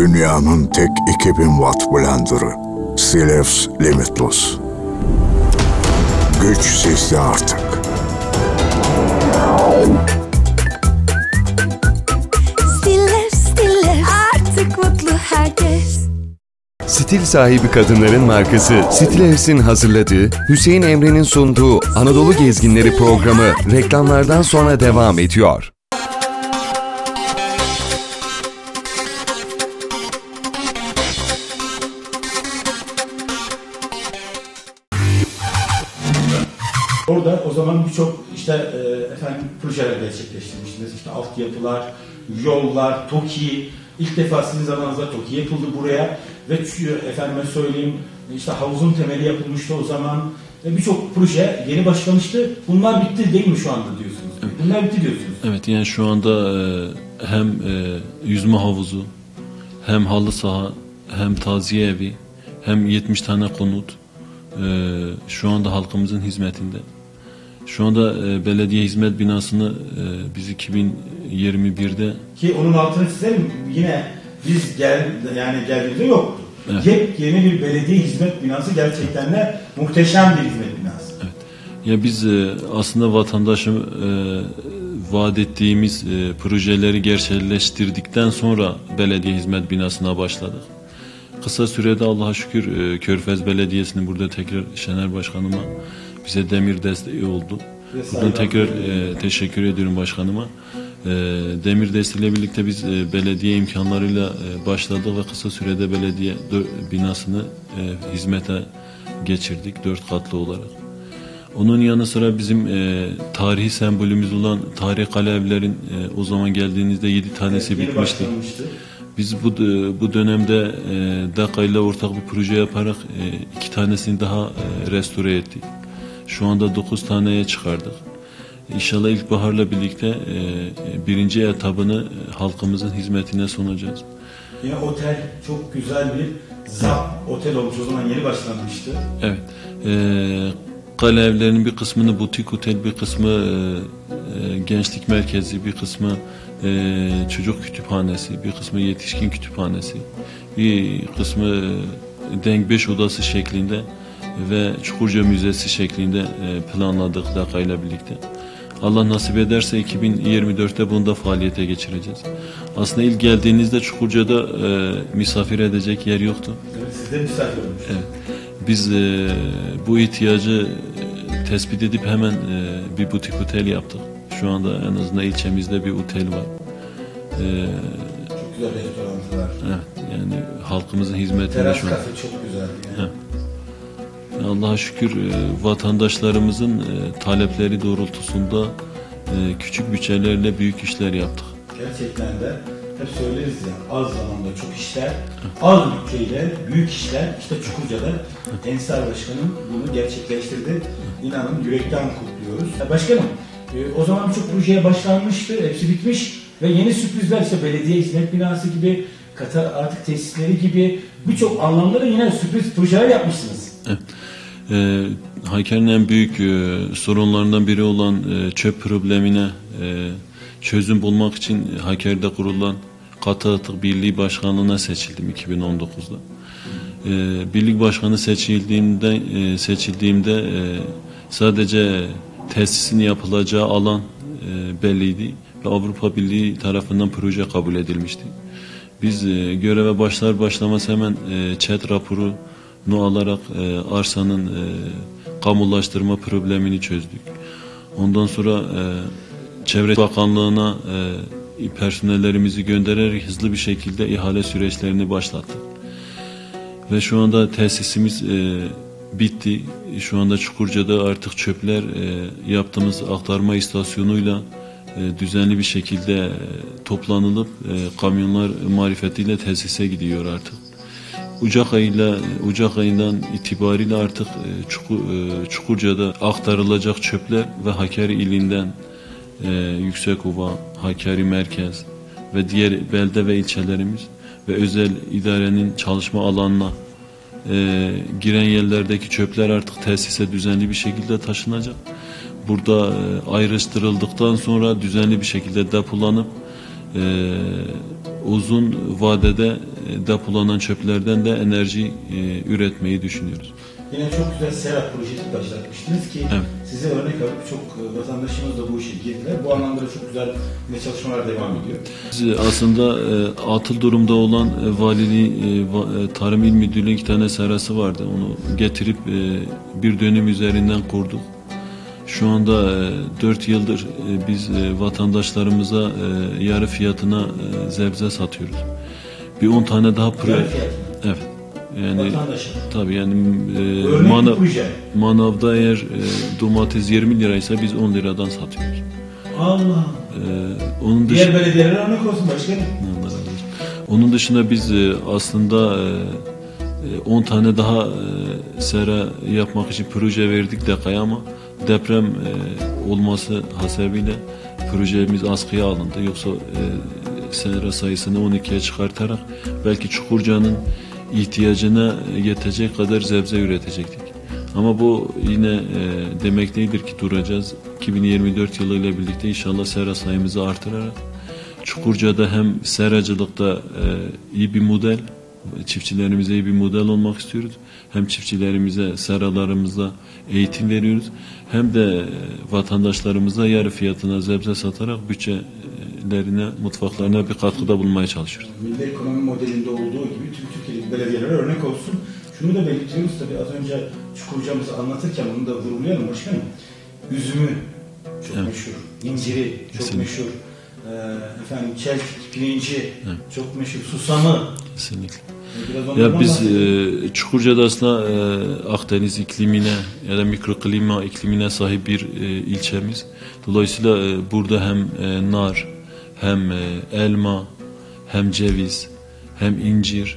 Dünyanın tek 2000 watt blenderı Stilevs Limitless. Güç sizde artık. Stilevs artık mutlu herkes. Stil sahibi kadınların markası Stilevs'in hazırladığı, Hüseyin Emre'nin sunduğu Anadolu Gezginleri programı reklamlardan sonra devam ediyor. Orada o zaman birçok projeler gerçekleştirmiştiniz. İşte altyapılar, yollar, TOKİ. İlk defa sizin zamanınızda TOKİ yapıldı buraya ve efendime söyleyeyim işte havuzun temeli yapılmıştı o zaman. Birçok proje yeni başlamıştı. Bunlar bitti değil mi şu anda diyorsunuz? Evet. Bunlar bitti diyorsunuz. Evet, yani şu anda hem yüzme havuzu, hem halı saha, hem taziye evi, hem 70 tane konut şu anda halkımızın hizmetinde. Şu anda belediye hizmet binasını biz 2021'de ki onun altını çizelim, yine biz geldiğimizde yoktu. Evet. Yepyeni bir belediye hizmet binası, gerçekten de muhteşem bir hizmet binası. Evet. Ya biz aslında vatandaşa vaat ettiğimiz projeleri gerçekleştirdikten sonra belediye hizmet binasına başladık. Kısa sürede Allah'a şükür Körfez Belediyesi'nin burada tekrar Şener Başkanıma bize demir desteği oldu. Buradan tekrar teşekkür ediyorum başkanıma. Demir desteğiyle birlikte biz belediye imkanlarıyla başladık ve kısa sürede belediye binasını hizmete geçirdik 4 katlı olarak. Onun yanı sıra bizim tarihi sembolümüz olan tarihi kale evlerin o zaman geldiğinizde 7 tanesi bitmişti. Biz bu dönemde DAKA ile ortak bir proje yaparak 2 tanesini daha restore ettik. Şu anda 9 taneye çıkardık. İnşallah ilkbaharla birlikte birinci etabını halkımızın hizmetine sunacağız. Yine otel çok güzel bir otel olmuş, o zaman yeni başlanmıştı. Evet. Kale evlerinin bir kısmını butik otel, bir kısmı gençlik merkezi, bir kısmı çocuk kütüphanesi, bir kısmı yetişkin kütüphanesi, bir kısmı denk 5 odası şeklinde ve Çukurca Müzesi şeklinde planladık DAKA ile birlikte. Allah nasip ederse 2024'te bunu da faaliyete geçireceğiz. Aslında ilk geldiğinizde Çukurca'da misafir edecek yer yoktu. Evet, siz de misafir olmuşsunuz. Evet. Biz bu ihtiyacı tespit edip hemen bir butik otel yaptık. Şu anda en azından ilçemizde bir otel var. Çok güzel restoranlar. Evet, yani halkımızın hizmetinde teras şu an. kafe çok güzel. Yani. Allah'a şükür vatandaşlarımızın talepleri doğrultusunda küçük bütçelerle büyük işler yaptık. Gerçekten de hep söyleriz ya, az zamanda çok işler, az bütçeyle büyük işler. İşte Çukurca'da Ensar Başkanım bunu gerçekleştirdi. İnanın yürekten kutluyoruz. Başkanım, o zaman birçok projeye başlanmıştı, hepsi bitmiş ve yeni sürprizler, işte belediye hizmet binası gibi, Katar artık tesisleri gibi birçok anlamda da yine sürpriz projeler yapmışsınız. Evet. Hakkari'nin en büyük sorunlarından biri olan çöp problemine çözüm bulmak için Hakkari'de kurulan Katı Atık Birliği Başkanlığı'na seçildim 2019'da. Birlik Başkanı seçildiğimde sadece tesisin yapılacağı alan belliydi ve Avrupa Birliği tarafından proje kabul edilmişti. Biz göreve başlamaz hemen ÇED raporunu alarak arsanın kamulaştırma problemini çözdük. Ondan sonra Çevre Bakanlığı'na personellerimizi göndererek hızlı bir şekilde ihale süreçlerini başlattık. Ve şu anda tesisimiz bitti. Şu anda Çukurca'da artık çöpler yaptığımız aktarma istasyonuyla düzenli bir şekilde toplanılıp kamyonlar marifetiyle tesise gidiyor artık. Ocak ayından itibariyle artık Çukurca'da aktarılacak çöpler ve Hakkari ilinden Yüksekova, Hakkari Merkez ve diğer belde ve ilçelerimiz ve özel idarenin çalışma alanına giren yerlerdeki çöpler artık tesise düzenli bir şekilde taşınacak. Burada ayrıştırıldıktan sonra düzenli bir şekilde depolanıp uzun vadede depolanan çöplerden de enerji üretmeyi düşünüyoruz. Yine çok güzel sera projesi başlatmıştınız ki size örnek alıp çok vatandaşımız da bu işe girdiler. Bu anlamda da çok güzel çalışmalar devam ediyor. Biz aslında atıl durumda olan valiliğin Tarım İl Müdürlüğü'nün 2 tane serası vardı. Onu getirip bir dönüm üzerinden kurduk. Şu anda 4 yıldır biz vatandaşlarımıza yarı fiyatına sebze satıyoruz. Bir 10 tane daha Yarı evet. Yani vatandaşa. tabii yani manavda eğer domates 20 liraysa biz 10 liradan satıyoruz. Allah. Onun Diğer belediyelere örnek olsun başkanım. Onun dışında biz aslında 10 tane daha sera yapmak için proje verdik DEKA'ya ama deprem olması hasebiyle projemiz askıya alındı. Yoksa sera sayısını 12'ye çıkartarak belki Çukurca'nın ihtiyacına yetecek kadar sebze üretecektik. Ama bu yine demek değildir ki duracağız. 2024 yılı ile birlikte inşallah sera sayımızı artırarak Çukurca'da hem seracılıkta iyi bir model, çiftçilerimize iyi bir model olmak istiyoruz. Hem çiftçilerimize, seralarımızda eğitim veriyoruz. Hem de vatandaşlarımıza yarı fiyatına sebze satarak bütçelerine, mutfaklarına bir katkıda bulunmaya çalışıyoruz. Milli ekonomi modelinde olduğu gibi tüm Türkiye'deki belediyelere örnek olsun. Şunu da belirtiyoruz tabii az önce Çukurca'mızı anlatırken onu da vurgulayalım başkanım. Üzümü çok meşhur, inciri çok meşhur, çeltik, pirinci çok meşhur, susamı. Kesinlikle. Ya biz Çukurca'da aslında Akdeniz iklimine ya da mikroklima iklimine sahip bir ilçemiz. Dolayısıyla burada hem nar, hem elma, hem ceviz, hem incir,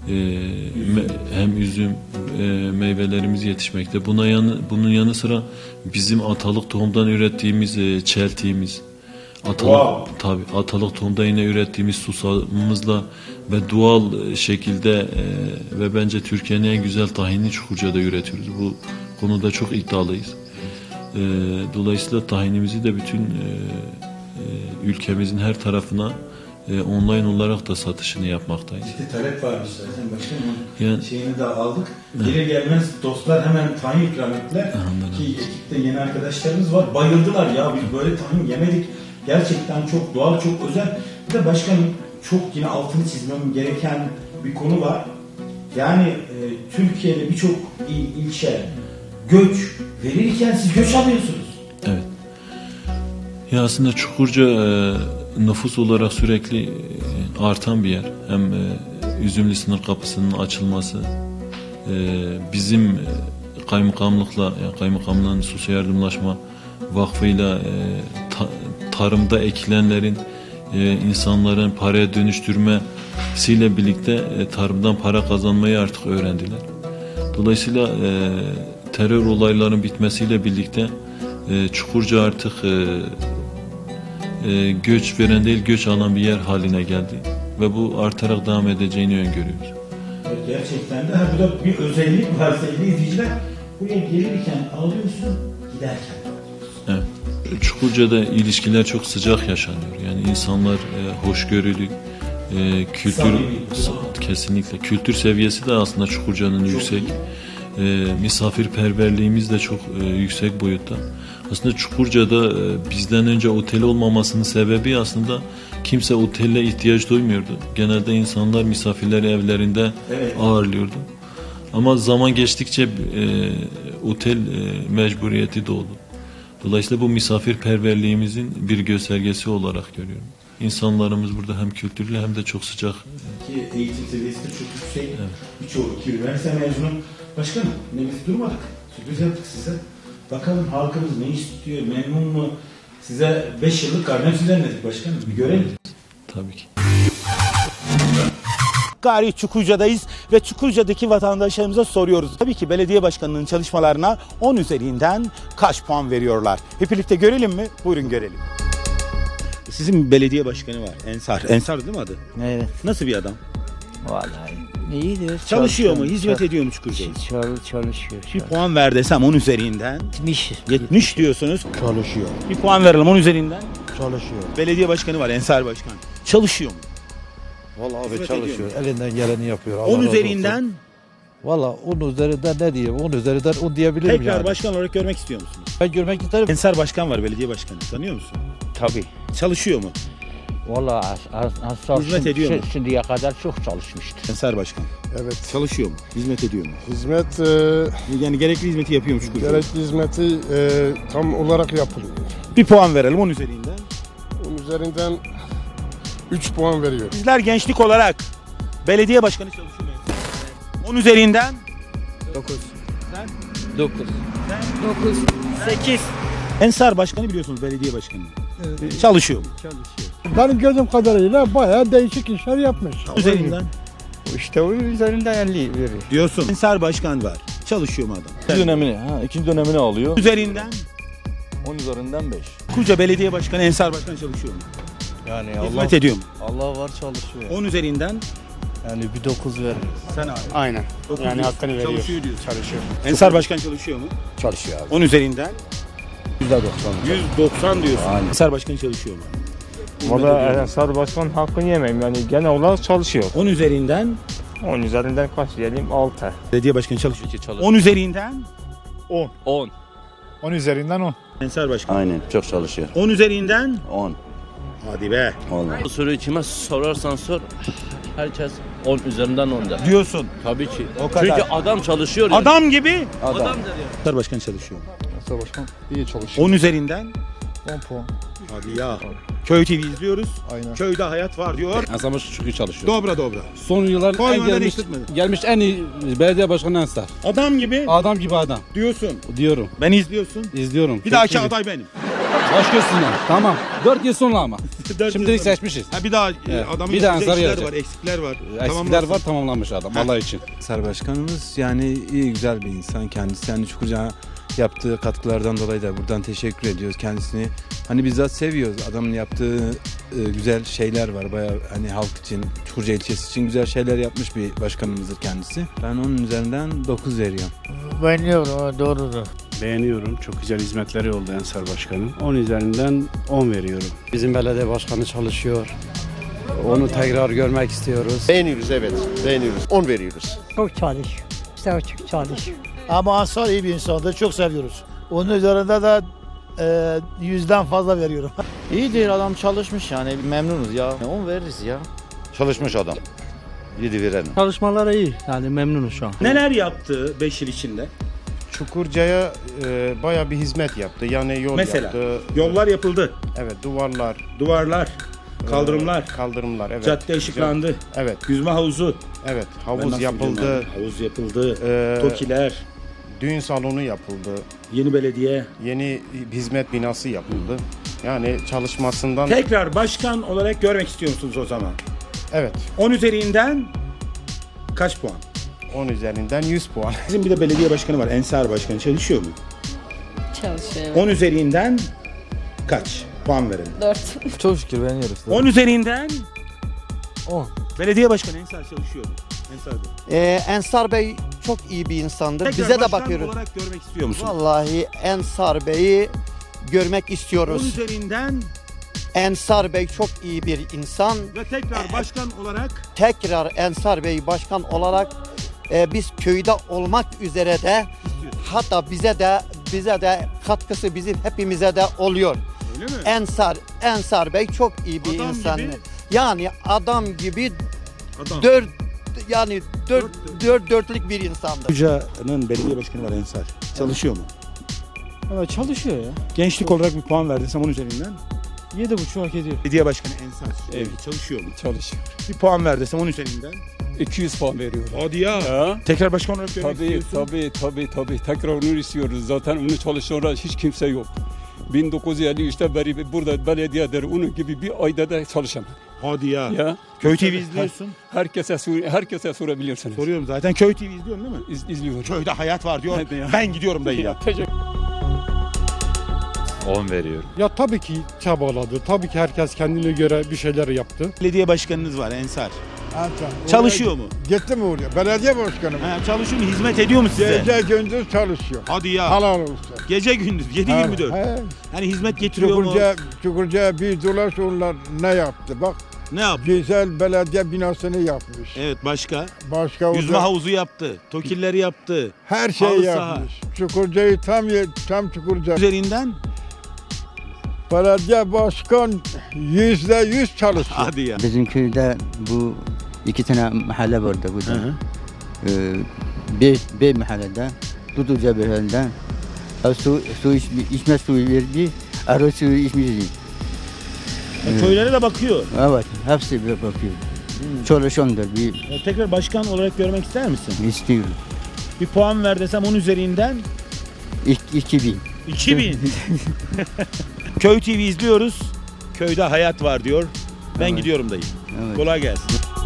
hem üzüm meyvelerimiz yetişmekte. bunun yanı sıra bizim atalık tohumdan ürettiğimiz çeltiğimiz, atalık tohumda yine ürettiğimiz susamımızla ve doğal şekilde ve bence Türkiye'nin en güzel tahinini Çukurca'da üretiyoruz. Bu konuda çok iddialıyız. Dolayısıyla tahinimizi de bütün ülkemizin her tarafına online olarak da satışını yapmaktayız. İşte talep varmış zaten başkanım. Yani, şeyini de aldık. Gelir gelmez dostlar hemen tahin ikram ettiler. Ki ekipte yeni arkadaşlarımız var. Bayıldılar ya biz böyle tahin yemedik. Gerçekten çok doğal, çok özel. Bir de başkanım çok yine altını çizmem gereken bir konu var. Yani Türkiye'de birçok ilçe göç verirken siz göç alıyorsunuz. Evet. Ya aslında Çukurca nüfus olarak sürekli artan bir yer. Hem Üzümlü sınır kapısının açılması, bizim kaymakamlıkla, yani kaymakamlığın sosyal yardımlaşma vakfıyla tarımda ekilenlerin insanların paraya dönüştürmesiyle birlikte tarımdan para kazanmayı artık öğrendiler. Dolayısıyla terör olaylarının bitmesiyle birlikte Çukurca artık göç veren değil göç alan bir yer haline geldi ve bu artarak devam edeceğini öngörüyoruz. Gerçekten de bu da bir özellik var sevgili izleyiciler. Buraya gelirken alıyorsun, giderken alıyorsun. Evet. Çukurca'da ilişkiler çok sıcak yaşanıyor. Yani insanlar hoşgörülü, kesinlikle kültür seviyesi de aslında Çukurca'nın yüksek. Misafirperverliğimiz de çok yüksek boyutta. Aslında Çukurca'da bizden önce otel olmamasının sebebi aslında kimse otelle ihtiyaç duymuyordu. Genelde insanlar misafirleri evlerinde ağırlıyordu. Ama zaman geçtikçe otel mecburiyeti doğdu. Dolayısıyla bu misafirperverliğimizin bir göstergesi olarak görüyorum. İnsanlarımız burada hem kültürlü hem de çok sıcak. Ki eğitim seviyesi de çok yüksek. Birçoğu üniversite mezunu. Başkanım biz durmadık. Sürpriz yaptık size. Bakalım halkımız ne istiyor, memnun mu? Size 5 yıllık karne düzenledik başkanım. Bir görelim. Tabii ki. Gari Çukurca'dayız ve Çukurca'daki vatandaşlarımıza soruyoruz. Tabii ki belediye başkanının çalışmalarına 10 üzerinden kaç puan veriyorlar? Hep birlikte görelim mi? Buyurun görelim. Sizin bir belediye başkanı var. Ensar. Ensar değil mi adı? Evet. Nasıl bir adam? Vallahi iyidir. Çalışıyor mu? Hizmet ediyor mu Çukurca'ya? Çalışıyor. Bir puan ver desem 10 üzerinden. 70 diyorsunuz. Çalışıyor. Bir puan verelim 10 üzerinden. Çalışıyor. Belediye başkanı var, Ensar Başkan. Çalışıyor mu? Vallahi abi Hizmet çalışıyor. ediyor Elinden geleni yapıyor. Allah 10 razı olsun. üzerinden Vallahi 10 üzerinden ne diyeyim? 10 üzerinden 10 diyebilirim tekrar yani. başkan olarak görmek istiyor musunuz? Ben görmek isterim. Ensar Başkan var, belediye başkanı. Tanıyor musun? Tabii. Çalışıyor mu? Vallahi Ensar Hizmet ediyor mu? şimdiye kadar çok çalışmıştır. Ensar Başkan. Evet. Çalışıyor mu? Hizmet ediyor mu? Hizmet, Yani gerekli hizmeti yapıyor mu Çukurca'da? gerekli hizmeti tam olarak yapılıyor. Bir puan verelim 10 üzerinden. Onun üzerinden 3 puan veriyor. Bizler gençlik olarak belediye başkanı çalışıyor mu? 10 üzerinden 9. Sen? 9. 8. Ensar Başkanı biliyorsunuz, belediye başkanı. Çalışıyor mu? Benim gördüğüm kadarıyla bayağı değişik işler yapmış. Üzerinden İşte o üzerinden 50 veriyor. diyorsun. Ensar Başkan var. Çalışıyor mu adam? İkinci dönemini alıyor. Üzerinden 10 üzerinden 5. Çukurca Belediye Başkanı Ensar Başkan çalışıyor mu? Yani Hizmet ediyor mu? Allah var çalışıyor. 10 üzerinden Yani bir 9 verir. sen abi. Aynen. Dokuz Yani diyorsun. hakkını veriyor. Çalışıyor diyorsun. Çalışıyor. Ensar Başkan çalışıyor mu? Çalışıyor abi. 10 üzerinden %90. 190 diyorsun. Aynen. Ensar Başkan çalışıyor mu? Valla Ensar Başkan hakkını yemeyeyim yani genel olarak çalışıyor. 10 üzerinden 10 üzerinden kaç diyelim? 6. belediye başkanı çalışıyor. 10 üzerinden 10. 10 üzerinden 10. Ensar Başkan. Aynen çok çalışıyor. 10 üzerinden 10. hadi be Bu soruyu kime sorarsan sor herkes 10 üzerinden 10 der. diyorsun. Tabii ki. O kadar. Çünkü adam çalışıyor. yani. Adam gibi Adam. Ensar Başkan çalışıyor. Ensar Başkan iyi çalışıyor. 10 üzerinden 10 puan. hadi ya. Köy TV izliyoruz. Aynen. Köyde hayat var diyor. Ensar çok iyi çalışıyor. Dobra. Son yıllar Koymadan değiştirmedi. gelmiş en iyi belediye başkanı Ensar. Adam gibi Adam gibi adam diyorsun. diyorum. Beni izliyorsun. İzliyorum. Bir dahaki aday benim. Baş görsünler. Tamam. 4 yıl sonra ama. 4 Şimdilik yıl sonra. seçmişiz. Ha bir daha Evet. adamın Bir daha yapacağı Ensar'ı işler yapacak. var, eksikler var. Eksikler Tamamlansın. var tamamlanmış adam. Allah için. Ensar Başkanımız yani iyi güzel bir insan kendisi. Yani Çukurca'ya yaptığı katkılardan dolayı da buradan teşekkür ediyoruz kendisini. Hani bizzat seviyoruz. Adamın yaptığı güzel şeyler var. Bayağı hani halk için, Çukurca ilçesi için güzel şeyler yapmış bir başkanımızdır kendisi. Ben onun üzerinden 9 veriyorum. Beğeniyorum, doğrudur. Beğeniyorum. Çok güzel hizmetleri oldu Ensar Başkan'ın. 10 üzerinden 10 veriyorum. Bizim belediye başkanı çalışıyor. Onu tekrar görmek istiyoruz. Beğeniyoruz, evet. Beğeniyoruz. 10 veriyoruz. Çok çalışıyor. Çok çalışıyor. Ama Ensar iyi bir insandır. Çok seviyoruz. Onun üzerinde de 100'den fazla veriyorum. İyidir adam çalışmış yani memnunuz ya. 10 veririz ya. Çalışmış adam. 7 verelim. Çalışmaları iyi. Yani memnunuz şu an. Neler yaptı 5 yıl içinde? Çukurca'ya bayağı bir hizmet yaptı. Yani yol Mesela yaptı. yollar yapıldı. Evet, duvarlar, kaldırımlar, kaldırımlar, evet. cadde ışıklandı. Evet, Yüzme havuzu. evet. Ben Havuz nasıl yapıldı. biliyorum abi? Havuz yapıldı. Ee, Tokiler, Düğün salonu yapıldı. yeni belediye. Yeni hizmet binası yapıldı. Yani çalışmasından Tekrar başkan olarak görmek istiyor musunuz o zaman? evet, 10 üzerinden kaç puan? 10 üzerinden 100 puan. Bizim bir de belediye başkanı var. Ensar Başkanı çalışıyor mu? Çalışıyor. 10 üzerinden kaç puan verelim? 4. Çok şükür beğeniyoruz. 10 üzerinden 10. Belediye başkanı Ensar çalışıyor mu? Ensar Bey. Ensar Bey çok iyi bir insandır. Tekrar Bize de başkan bakıyoruz. olarak görmek istiyor musun? Vallahi Ensar Bey'i görmek 10 istiyoruz. üzerinden Ensar Bey çok iyi bir insan. ve tekrar başkan olarak Tekrar Ensar Bey başkan olarak biz köyde olmak üzere de hatta bize de katkısı bizim hepimize de oluyor. öyle mi? Ensar Bey çok iyi bir Adam insan. gibi. Yani adam gibi Adam. dörtlük bir insandır. Çukurca'nın belediye başkanı var Ensar. Çalışıyor mu? Evet, çalışıyor ya. Gençlik olarak bir puan verdiysem 10 üzerinden. 7,5 hak ediyor. Belediye başkanı Ensar. Evet. Çalışıyor mu? Çalışıyor. Bir puan verdiysem 10 üzerinden. 200 puan veriyorum. Hadi ya. Tekrar başkan olarak görmek istiyorsun. Tabii. Tekrar onu istiyoruz. Zaten onu çalışan hiç kimse yok. 1953'te beri burada belediyedir. Onun gibi bir ayda da çalışamam. Hadi ya. Ya. Köy TV izliyorsun. Herkese sorabilirsiniz. Soruyorum zaten. Köy TV izliyorsun değil mi? İzliyorum. Köyde hayat var diyor. Hadi ya. Ben gidiyorum dayı ya. 10 veriyorum. Ya tabii ki çabaladı. Tabii ki herkes kendine göre bir şeyler yaptı. Belediye başkanınız var Ensar. Çalışıyor mu? Gitti mi oraya? Belediye başkanı mı? Ha, çalışıyor mu? Hizmet ediyor mu size? gündüz çalışıyor. Hadi ya. Halal olsun. Gece gündüz 7/24. He. Hani hizmet getiriyor mu? Çukurca'ya bir dolaş onlar ne yaptı bak. Ne yaptı? Güzel belediye binasını yapmış. Evet, başka? Başka Yüzme havuzu yaptı. Tokilleri yaptı. her şey halı yapmış. Çukurca'yı tam Çukurca. Üzerinden belediye başkan %100 çalışıyor. hadi ya. Bizim köyde bu 2 tane mahalle vardı burada. Bir mahallede, Duduca mahallede içme suyu verdi, arı suyu içmişti. Köylere de bakıyor. Evet, hepsi bir bakıyor. Çalışandır. Tekrar başkan olarak görmek ister misin? İstiyorum. Bir puan ver desem 10 üzerinden? 2000. 2000. Köy TV izliyoruz. Köyde hayat var diyor. Ben gidiyorum dayı. Evet. Kolay gelsin.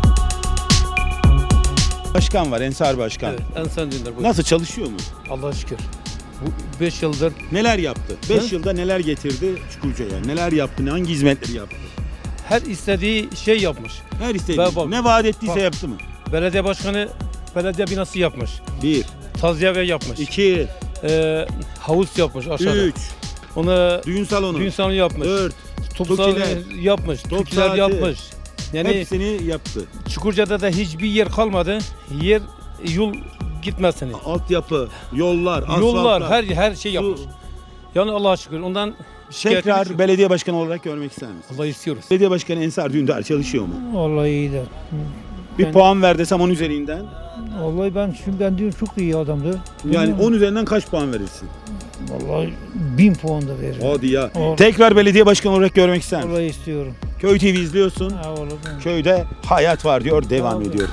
Başkan var, Ensar Başkan. Evet, Ensar Dündar. Nasıl, çalışıyor mu? Allah'a şükür. Bu 5 yıldır. Neler yaptı? 5 yılda neler getirdi Çukurca'ya? Neler yaptı? Hangi hizmetleri yaptı? Her istediği şey yapmış. Her istediği. Ne vaat ettiyse yaptı mı? Belediye başkanı belediye binası yapmış. 1. Taziye evi yapmış. 2. Havuz yapmış aşağıda. 3. Ona düğün salonu yapmış. 4. Top yapmış. Topçular yapmış. Yani hepsini yaptı. Çukurca'da da hiçbir yer kalmadı. Yol gitmesini. Altyapı, yollar, asfaltlar. Her şey yapmış. Yani Allah'a şükür. Ondan tekrar belediye başkanı olarak görmek ister misiniz? Allah istiyoruz. Belediye başkanı Ensar Dündar çalışıyor mu? Vallahi iyi de. Bir puan ver desem 10 üzerinden. Vallahi ben diyorum çok iyi adamdı. Yani 10 üzerinden kaç puan verirsin? Vallahi 1000 puan da veririm. Hadi ya. Tekrar belediye başkanı olarak görmek ister misin? Vallahi istiyorum. Köy TV izliyorsun. Köyde hayat var diyor, devam ediyoruz.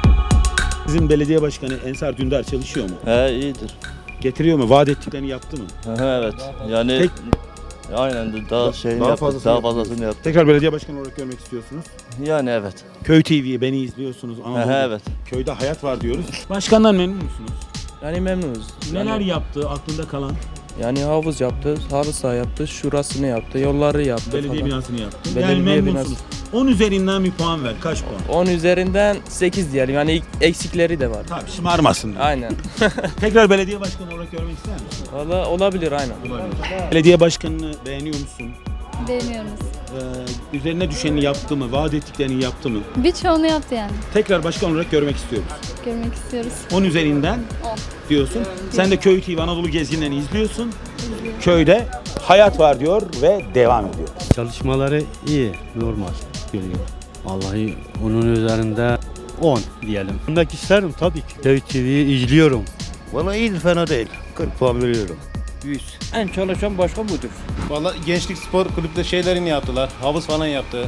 Bizim belediye başkanı Ensar Dündar çalışıyor mu? İyidir. Getiriyor mu? Vaat ettiklerini yaptı mı? Evet. Yani aynen daha fazlasını yaptı. Tekrar belediye başkanı olarak görmek istiyorsunuz. Yani evet. Köy TV beni izliyorsunuz. Evet. Köyde hayat var diyoruz. Başkandan memnun musunuz? Yani memnunuz. Neler yaptı aklında kalan? Yani havuz yaptı, halı saha yaptı, şurasını yaptı, yolları yaptı. Belediye binasını yaptı. Yani memnunsunuz. 10 üzerinden bir puan ver. Kaç puan? 10 üzerinden 8 diyelim. Yani eksikleri de var. Tabii şımarmasın. Aynen. Tekrar belediye başkanı olarak görmek ister misin? Valla olabilir aynen. Belediye başkanını beğeniyor musun? Beğeniyoruz. Üzerine düşeni yaptı mı? Vaat ettiklerini yaptı mı? Birçoğunu yaptı yani. Tekrar başkan olarak görmek istiyoruz. Görmek istiyoruz. 10 üzerinden 10 diyorsun. Sen de Köy TV Anadolu gezginlerini izliyorsun. Köyde hayat var diyor ve devam ediyor. Çalışmaları iyi, normal görüyor. Vallahi onun üzerinde 10 diyelim. Bundaki isterim tabii ki. Köy TV'yi izliyorum. Vallahi iyi, fena değil. 40 puan veriyorum. 100. En çalışan başkan budur. Vallahi gençlik spor kulüpte şeylerini yaptılar. Havuz falan yaptı.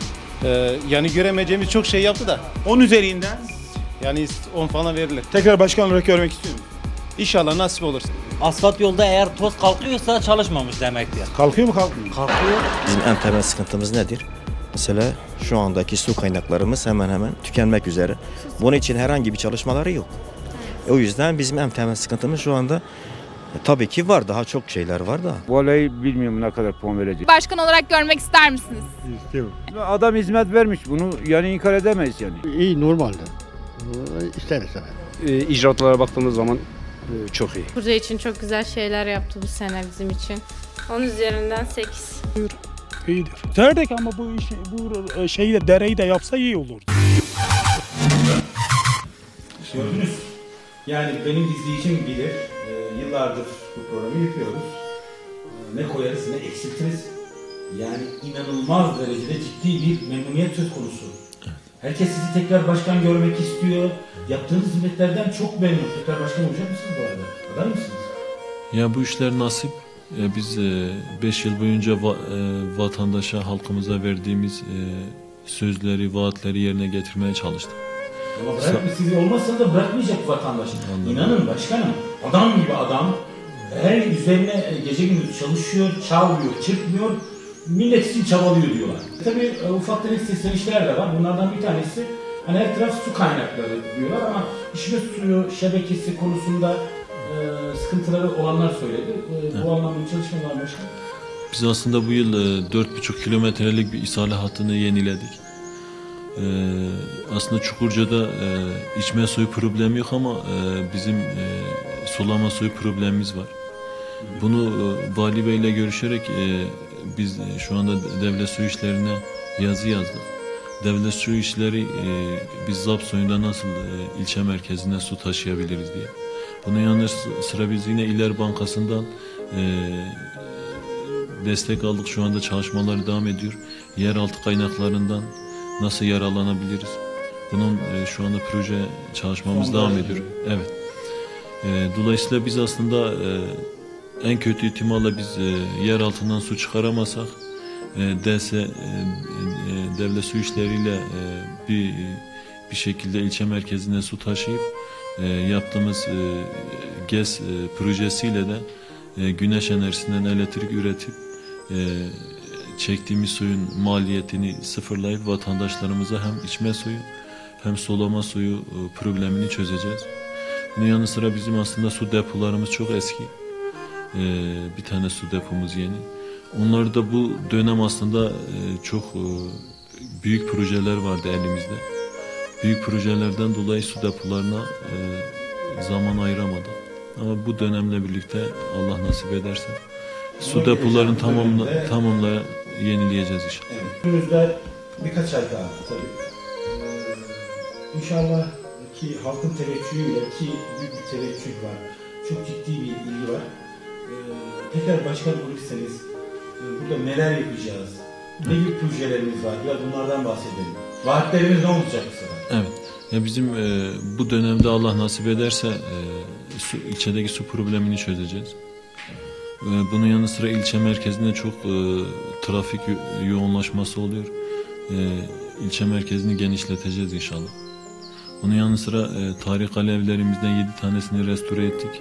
Yani göremeyeceğimiz çok şey yaptı da. 10 üzerinden? Yani 10 falan verilir. Tekrar başkan olarak görmek istiyorum. İnşallah nasip olur. Asfalt yolda eğer toz kalkıyorsa çalışmamış demektir. Kalkıyor mu kalkmıyor? Kalkıyor. Bizim en temel sıkıntımız nedir? Mesela şu andaki su kaynaklarımız hemen hemen tükenmek üzere. Bunun için herhangi bir çalışmaları yok. O yüzden bizim en temel sıkıntımız şu anda tabii ki var. Daha çok şeyler var da. Vallahi bilmiyorum ne kadar puan verecek. Başkan olarak görmek ister misiniz? İstiyorum. Adam hizmet vermiş, bunu yani inkar edemeyiz yani. İyi, normalde. İsteriz. İcraatlara baktığımız zaman çok iyi. Çukurca için çok güzel şeyler yaptı bu sene bizim için. 10 üzerinden 8. İyidir. Derdik ama bu şeyi de, dereyi de yapsa iyi olurdu. Gördünüz. Yani benim izleyicim bilir. Yıllardır bu programı yapıyoruz. Ne koyarız ne eksiltiriz. Yani inanılmaz derecede ciddi bir memnuniyet söz konusu. Herkes sizi tekrar başkan görmek istiyor. Yaptığınız hizmetlerden çok memnun. Tekrar başkan olacak mısınız bu arada? Adar mısınız? Ya bu işler nasip. Biz 5 yıl boyunca vatandaşa, halkımıza verdiğimiz sözleri, vaatleri yerine getirmeye çalıştık. Ama siz olmazsa da bırakmayacak vatandaş. İnanın başkanım, adam gibi adam. Her üzerine gece gündüz çalışıyor, çalmıyor, çırpmıyor. Millet için çabalıyor diyorlar. Tabii ufak tefek seslenişler de var. Bunlardan bir tanesi hani her taraf su kaynakları diyorlar ama içme suyu şebekesi konusunda sıkıntıları olanlar söyledi. Bu anlamda çalışmalar başka. Biz aslında bu yıl 4,5 kilometrelik bir ishale hattını yeniledik. Aslında Çukurca'da içme suyu problemi yok ama bizim sulama suyu problemimiz var. Bunu Vali Bey ile görüşerek biz şu anda devlet su işlerine yazı yazdık. devlet su işleri biz ZAP suyunda nasıl ilçe merkezine su taşıyabiliriz diye. Bunun yanı sıra biz yine İller Bankası'ndan destek aldık. Şu anda çalışmalar devam ediyor. Yeraltı kaynaklarından nasıl yararlanabiliriz? Bunun şu anda proje çalışmamız devam ediyor. Evet. Dolayısıyla biz aslında en kötü ihtimalle biz yer altından su çıkaramasak devlet su işleriyle bir şekilde ilçe merkezine su taşıyıp yaptığımız GES projesiyle de güneş enerjisinden elektrik üretip çektiğimiz suyun maliyetini sıfırlayıp vatandaşlarımıza hem içme suyu hem sulama suyu problemini çözeceğiz. Bunun yanı sıra bizim aslında su depolarımız çok eski. Bir tane su depomuz yeni. Onlar da bu dönem aslında çok büyük projeler vardı elimizde. Büyük projelerden dolayı su depolarına zaman ayıramadık. Ama bu dönemle birlikte Allah nasip ederse su depolarının tamamla yenileyeceğiz inşallah. Evet. Önümüzde birkaç ay daha tabii. İnşallah ki halkın teveccühüyle ki büyük bir teveccüh var. Çok ciddi bir ilgi var. Tekrar başkan olursanız burada neler yapacağız? Ne gibi projelerimiz var? Biraz bunlardan bahsedelim. Vaatlerimiz ne olacak bu sefer? Evet. Ya bizim bu dönemde Allah nasip ederse ilçedeki su problemini çözeceğiz. Bunun yanı sıra ilçe merkezinde çok trafik yoğunlaşması oluyor. İlçe merkezini genişleteceğiz inşallah. Bunun yanı sıra tarih alevlerimizden 7 tanesini restore ettik.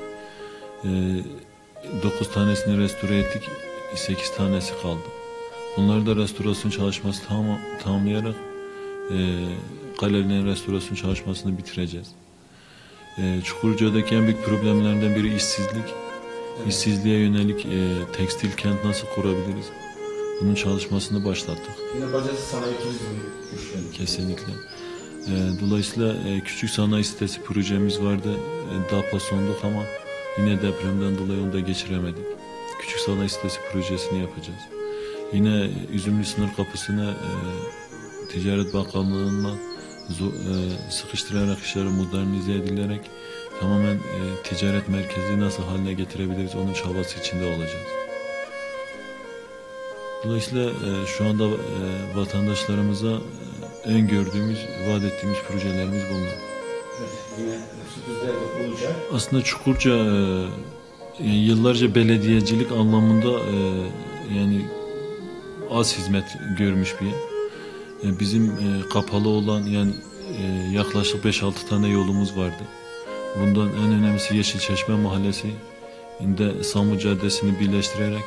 9 tanesini restore ettik. 8 tanesi kaldı. Bunları da restorasyon çalışması tamamlayarak kalelerin restorasyon çalışmasını bitireceğiz. Çukurca'daki en büyük problemlerden biri işsizlik. Evet. İşsizliğe yönelik tekstil kent nasıl kurabiliriz? Bunun çalışmasını başlattık. Yine bacası sanayi turizmi güçlendi. Kesinlikle. Dolayısıyla küçük sanayi sitesi projemiz vardı. DAP'a sonduk ama yine depremden dolayı onu da geçiremedik. Küçük sanayi sitesi projesini yapacağız. Yine Üzümlü sınır kapısına Ticaret Bakanlığı'nla sıkıştırarak işleri modernize edilerek tamamen ticaret merkezi nasıl haline getirebiliriz onun çabası içinde olacağız. Dolayısıyla şu anda vatandaşlarımıza öngördüğümüz, vaat ettiğimiz projelerimiz bunlar. Evet, yine sürprizler de olacak. Aslında Çukurca yani yıllarca belediyecilik anlamında yani az hizmet görmüş bir yer. Bizim kapalı olan yani yaklaşık 5-6 tane yolumuz vardı. Bundan en önemlisi Yeşilçeşme Mahallesi'nde Samu Caddesi'ni birleştirerek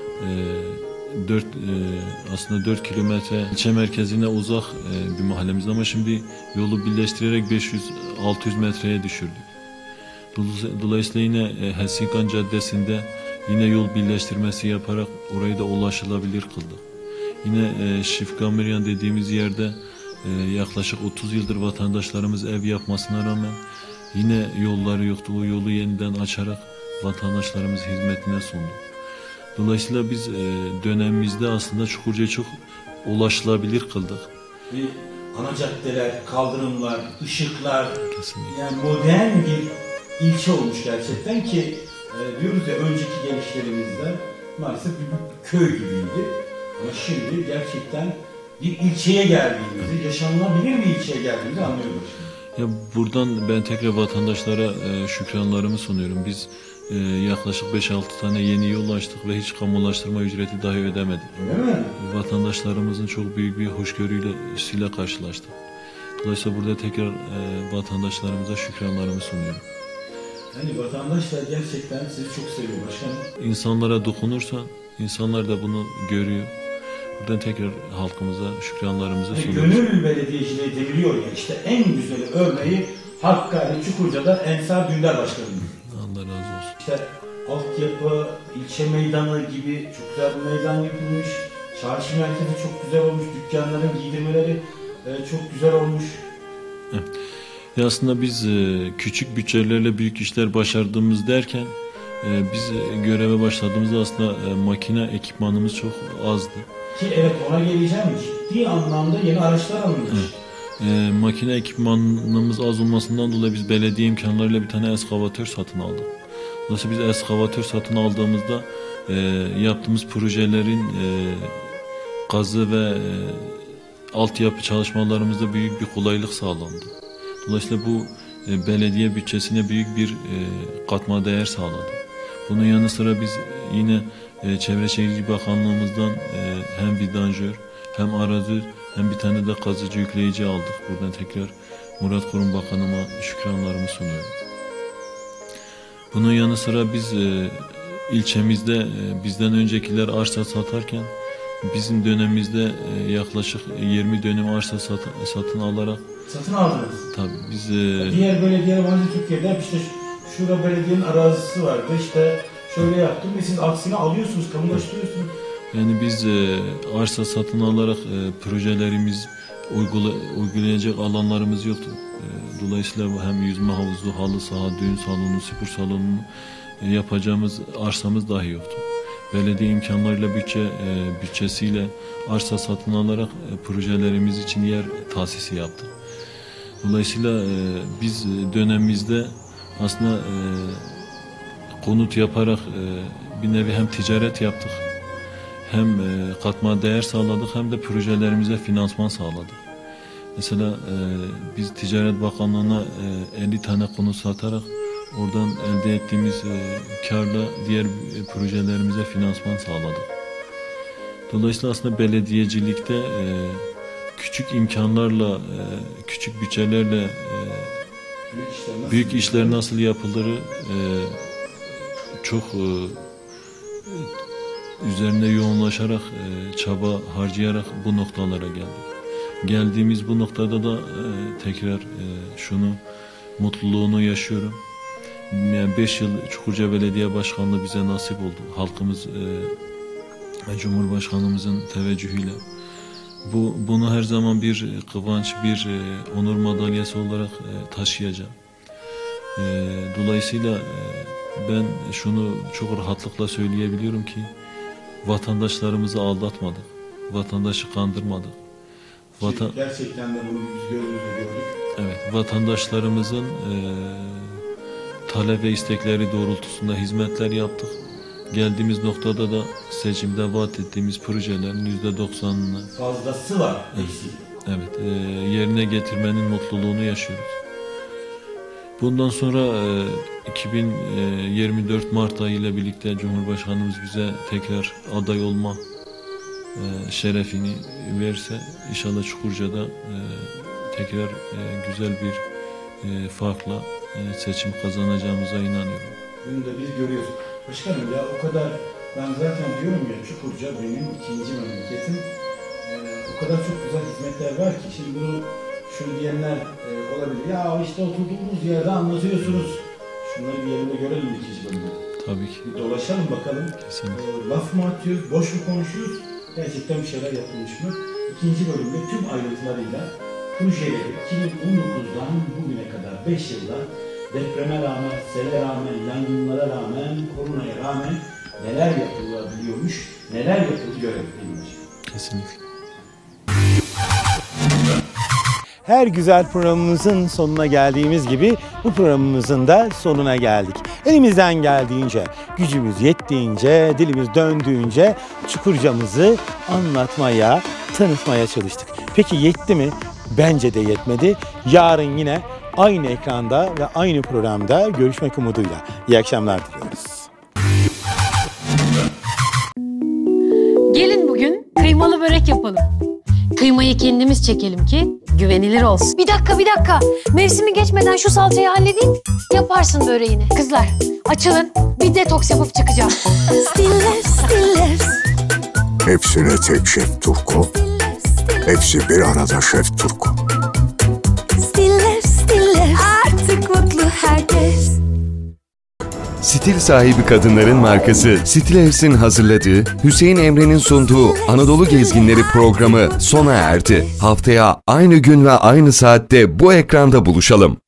aslında 4 kilometre ilçe merkezine uzak bir mahallemiz ama şimdi yolu birleştirerek 500-600 metreye düşürdük. Dolayısıyla yine Helsinkan Caddesi'nde yine yol birleştirmesi yaparak orayı da ulaşılabilir kıldık. Yine Şifgamiryan dediğimiz yerde yaklaşık 30 yıldır vatandaşlarımız ev yapmasına rağmen yine yolları yoktu. O yolu yeniden açarak vatandaşlarımız hizmetine sunduk. Dolayısıyla biz dönemimizde aslında Çukurca'yı çok ulaşılabilir kıldık. Bir ana caddeler, kaldırımlar, ışıklar, kesinlikle. Yani modern bir ilçe olmuş gerçekten ki diyoruz ya önceki gençlerimizde maalesef bir köy gibiydi. Ama şimdi gerçekten bir ilçeye geldiğimizi, yaşanılabilir bir ilçeye geldiğimizi anlıyoruz. Ya buradan ben tekrar vatandaşlara şükranlarımı sunuyorum. Biz yaklaşık 5-6 tane yeni yol açtık ve hiç kamulaştırma ücreti dahi ödemedik. Öyle mi? Vatandaşlarımızın çok büyük bir hoşgörüyle karşılaştık. Dolayısıyla burada tekrar vatandaşlarımıza şükranlarımı sunuyorum. Yani vatandaşlar gerçekten sizi çok seviyor başkanım. İnsanlara dokunursa insanlar da bunu görüyor. Buradan tekrar halkımıza şükranlarımızı sunuyoruz. Gönül belediyeciliği deniliyor ya işte en güzel örneği Hakkari Çukurca'da Ensar Dündar Başkanımız. Allah razı olsun. İşte altyapı, ilçe meydanı gibi çok güzel bir meydan yapılmış. Çarşı merkezi çok güzel olmuş. Dükkanların giydirmeleri çok güzel olmuş. Evet. Ya aslında biz küçük bütçelerle büyük işler başardığımız derken biz göreve başladığımızda aslında makine ekipmanımız çok azdı. Ki evet ona geleceğim. ciddi anlamda yeni araçlar alınmış. Evet. Makine ekipmanımız az olmasından dolayı biz belediye imkanlarıyla bir tane eskavatör satın aldık. Dolayısıyla biz eskavatör satın aldığımızda yaptığımız projelerin gazı ve altyapı çalışmalarımızda büyük bir kolaylık sağlandı. Dolayısıyla bu belediye bütçesine büyük bir katma değer sağladı. Bunun yanı sıra biz yine Çevre Şehircilik Bakanlığımızdan hem vidanjör hem arazör hem bir tane de kazıcı yükleyici aldık. Buradan tekrar Murat Kurum Bakanıma şükranlarımı sunuyorum. Bunun yanı sıra biz ilçemizde bizden öncekiler arsa satarken bizim dönemimizde yaklaşık 20 dönüm arsa satın alarak. Satın aldınız? Tabii biz... Diğer belediyeler bence Türkiye'de işte şurada belediyenin arazisi vardı, işte şöyle yaptım ve siz aksine alıyorsunuz, kamulaştırıyorsunuz. Yani biz arsa satın alarak projelerimiz uygulayacak alanlarımız yoktu. Dolayısıyla hem yüzme havuzu, halı saha, düğün salonu, spor salonu yapacağımız arsamız dahi yoktu. Belediye imkanlarıyla bütçesiyle arsa satın alarak projelerimiz için yer tahsisi yaptık. Dolayısıyla biz dönemimizde aslında konut yaparak bir nevi hem ticaret yaptık, hem katma değer sağladık, hem de projelerimize finansman sağladık. Mesela biz Ticaret Bakanlığı'na 50 tane konut satarak oradan elde ettiğimiz karla diğer projelerimize finansman sağladık. Dolayısıyla aslında belediyecilikte küçük imkanlarla, küçük bütçelerle büyük işler nasıl yapılır çok üzerine yoğunlaşarak, çaba harcayarak bu noktalara geldik. Geldiğimiz bu noktada da tekrar şunu, mutluluğunu yaşıyorum. Yani 5 yıl Çukurca Belediye Başkanlığı bize nasip oldu. Halkımız Cumhurbaşkanımızın teveccühüyle. Bunu her zaman bir kıvanç, bir onur madalyası olarak taşıyacağım. Dolayısıyla ben şunu çok rahatlıkla söyleyebiliyorum ki vatandaşlarımızı aldatmadık. Vatandaşı kandırmadık. Gerçekten de bunu biz gözümüzle gördük. Evet, vatandaşlarımızın talep ve istekleri doğrultusunda hizmetler yaptık. Geldiğimiz noktada da seçimde vaat ettiğimiz projelerin %90'ını fazlası var. Evet, yerine getirmenin mutluluğunu yaşıyoruz. Bundan sonra 2024 Mart ayı ile birlikte Cumhurbaşkanımız bize tekrar aday olma şerefini verse inşallah Çukurca'da tekrar güzel bir farkla seçim kazanacağımıza inanıyorum. Bunu da biz görüyoruz. Başkanım ya o kadar, ben zaten diyorum ya Çukurca benim ikinci memleketim. O kadar çok güzel hizmetler var ki şimdi bunu şunu diyenler olabilir. Ya işte oturduğumuz yerde anlatıyorsunuz. Şunları bir yerinde görelim ikinci bölümde. Tabii ki. Bir dolaşalım bakalım. Kesinlikle. Laf mı atıyoruz, boş mu konuşuyoruz? Gerçekten bir şeyler yapılmış mı? İkinci bölümde tüm ayrıntılarıyla projeleri 2019'dan bugüne kadar 5 yılda depreme rağmen, sele rağmen, yangınlara rağmen, koronaya rağmen neler yapılabiliyormuş, neler yapıldı görelim. Kesinlikle. Her güzel programımızın sonuna geldiğimiz gibi bu programımızın da sonuna geldik. Elimizden geldiğince, gücümüz yettiğince, dilimiz döndüğünce Çukurca'mızı anlatmaya, tanıtmaya çalıştık. Peki yetti mi? Bence de yetmedi. Yarın yine aynı ekranda ve aynı programda görüşmek umuduyla. İyi akşamlar diliyoruz. Gelin bugün kıymalı börek yapalım. Kıymayı kendimiz çekelim ki güvenilir olsun. Bir dakika. Mevsimi geçmeden şu salçayı halledeyim. Yaparsın böreğini. Kızlar açılın, bir detoks yapıp çıkacağım. Stillers. Hepsine tek Şef Turko. Hepsi bir arada Şef Turko. Stillers. Artık mutlu herkes. Stil sahibi kadınların markası Stilevs'in hazırladığı, Hüseyin Emre'nin sunduğu Anadolu Gezginleri programı sona erdi. Haftaya aynı gün ve aynı saatte bu ekranda buluşalım.